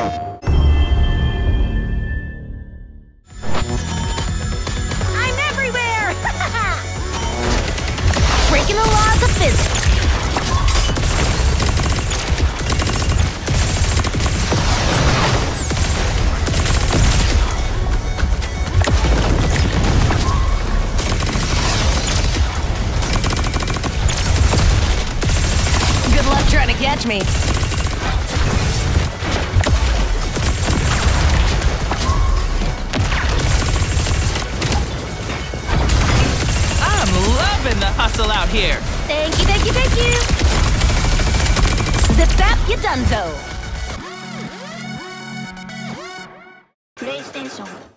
I'm everywhere! Breaking the laws of physics. Good luck trying to catch me. Loving the hustle out here. Thank you, thank you, thank you. Zip zap, you donezo. PlayStation